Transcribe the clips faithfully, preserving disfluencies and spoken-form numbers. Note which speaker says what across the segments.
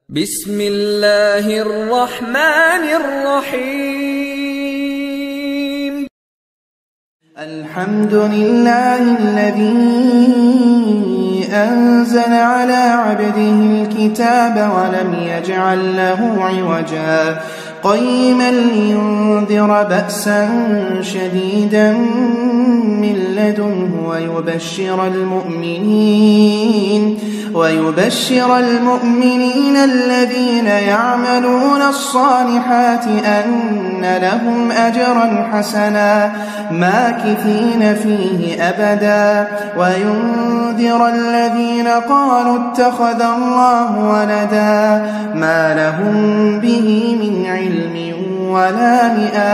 Speaker 1: بسم الله الرحمن الرحيم.
Speaker 2: الحمد لله الذي أنزل على عبده الكتاب ولم يجعل له عوجا قيما لينذر بأسا شديدا من لدنه ويبشر المؤمنين ويبشر المؤمنين الذين يعملون الصالحات أن لهم أجرا حسنا ماكثين فيه أبدا وينذر الذين قالوا اتخذ الله ولدا ما لهم به من علم ولا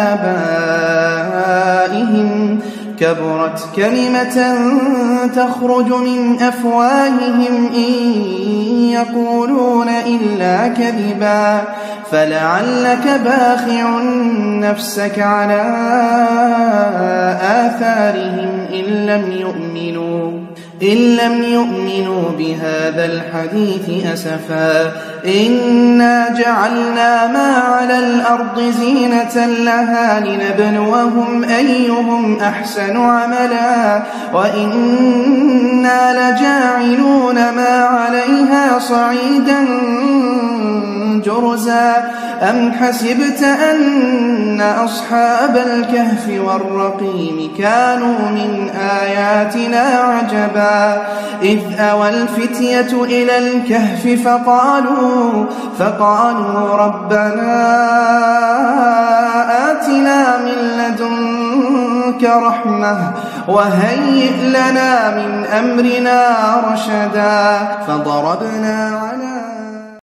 Speaker 2: لآبائهم كبرت كلمة تخرج من أفواههم إن يقولون إلا كذبا فلعلك باخع نفسك على آثارهم إن لم يؤمنوا إن لم يؤمنوا بهذا الحديث أسفا إنا جعلنا ما على الأرض زينة لها لنبلوهم أيهم أحسن عملا وإنا لجاعلون ما عليها صعيدا جرزا أم حسبت أن أصحاب الكهف والرقيم كانوا من آياتنا عجبا إذ أوى الفتية إلى الكهف فقالوا فقالوا ربنا آتنا من لدنك رحمة وهيئ لنا من أمرنا رشدا فضربنا على